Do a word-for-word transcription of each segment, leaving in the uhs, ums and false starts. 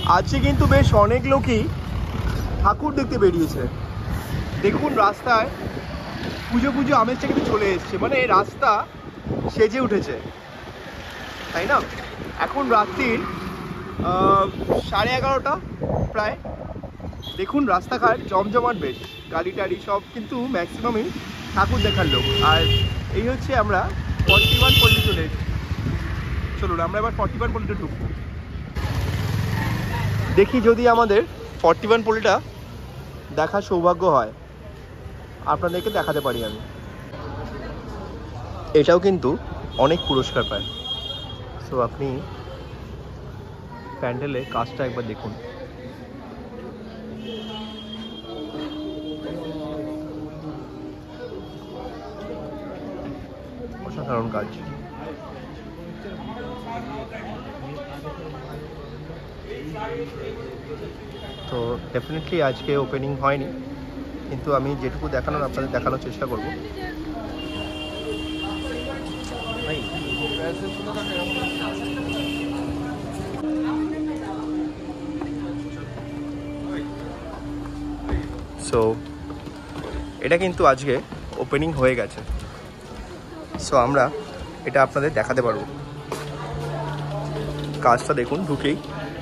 আজকে কিন্তু বেশ অনেক লোকই ঠাকুর দেখতে বেরিয়েছে। দেখুন রাস্তায় পুজো পুজো আমেজটা কিন্তু চলে এসছে, মানে এই রাস্তা সেজে উঠেছে, তাই না? এখন রাত্রির সাড়ে এগারোটা প্রায়। দেখুন রাস্তাঘাট জমজমাট, বেশ গাড়ি টাড়ি সব কিন্তু ম্যাক্সিমামই ঠাকুর দেখার লোক। আর এই হচ্ছে আমরা ফর্টি ওয়ান পল্লী চলে এসেছি। চলুন আমরা এবার ফর্টি ওয়ান পল্লীতে ঢুকবো, দেখি যদি আমাদের ফর্টি ওয়ান পল্লীটা দেখার সৌভাগ্য হয়, আপনাদেরকে দেখাতে পারি আমি। এটাও কিন্তু অনেক পুরস্কার পায়। সো আপনি প্যান্ডেলে কাজটা একবার দেখুন। অসাধারণ কাজ। তো ডেফিনেটলি আজকে ওপেনিং হয়নি, কিন্তু আমি যেটুকু দেখানোর আপনাদের দেখানোর চেষ্টা করব। সো এটা কিন্তু আজকে ওপেনিং হয়ে গেছে। সো আমরা এটা আপনাদের দেখাতে পারবো। কাজটা দেখুন ঢুকেই।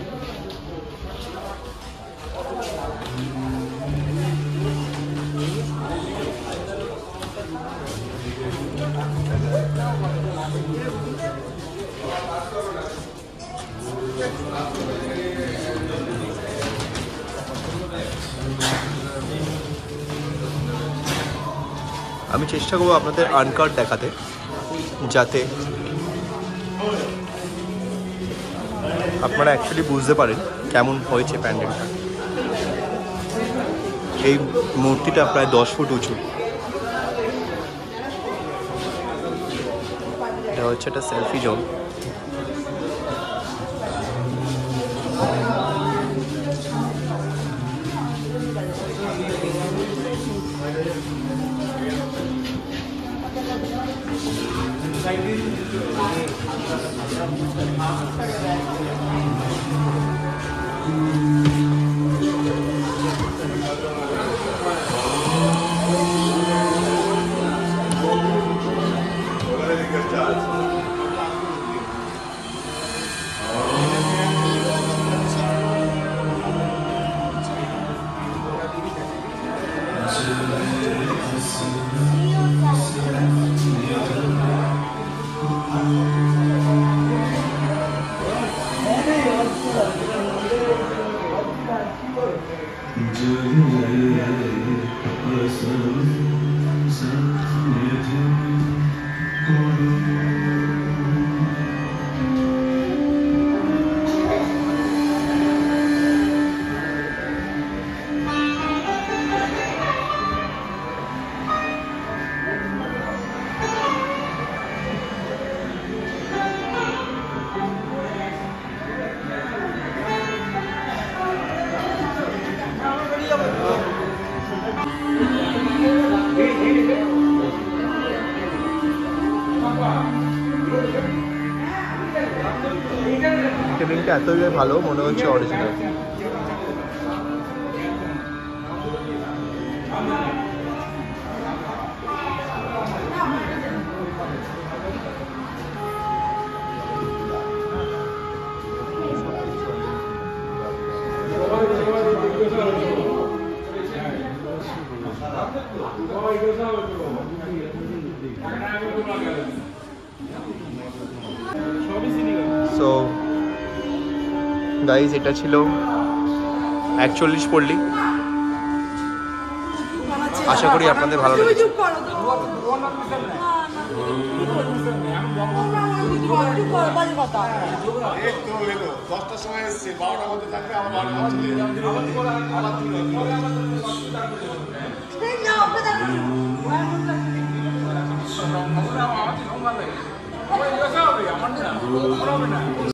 আমি চেষ্টা করবো আপনাদের আনকাট দেখাতে, যাতে আপনারা অ্যাকচুয়ালি বুঝতে পারেন কেমন হয়েছে প্যান্ডেলটা। এই মূর্তিটা প্রায় দশ ফুট উঁচু। এটা হচ্ছে একটা সেলফি জোন। টেবিলটা এতই ভালো মনে হচ্ছে অরিজিনাল। সো গাইজ, এটা ছিল একচল্লিশ পল্লী। আশা করি আপনাদের ভালো লেগেছে। দশটার সময় এসছে, বারোটার মধ্যে থাকবে, আমার বারোটা